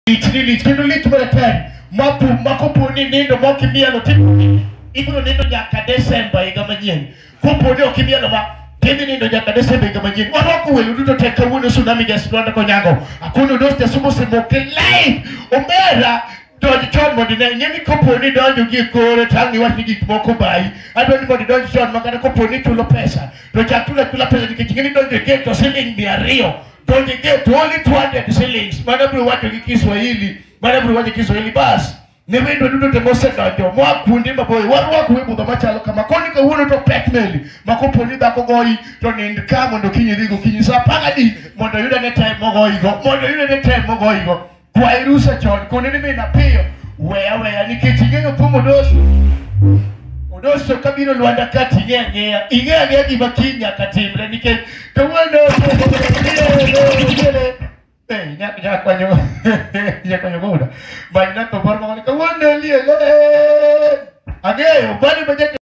Kendo lich maratari makoponi nindo mokimielo ibiro nindo nyaka Desemba higa manyien. Koponi okimielo ma kendo nindo nyaka Desemba higa manyien. Warwako welo duto te kawuono Tsunami Gas Rwanda Konyango. Akuno doste sumo semoke live. Omera donjo chon mondo ne ng'eni koponi donjo gi kore tangi wachni gik moko bai. Adwani mondo donjo chon makata koponi chulo pesa. To chak chula pesa nikech ng'eni donjo gate to siling 200. Donjo gate only 200 shillings. Mana bro wacho gi Kiswahili bas. Ne wendo duto te mosedonjo moa kuonde maboyo. Warwako we budho machalo kama koni kawuono to pek meli. Makoponi dhako goyi to nind ka mondo kinyi dhigo kinyi sa pagadi mondo yudane time mogoyigo. Kwa irusa chon kone ni mina piyo weya nikech ing'eyo thum odoso kabiro Lwanda kati ing'eya gima kiny nyaka timre nikech kawuono nyakonyo goda banyna to bar kawuono liele ang'eyo bani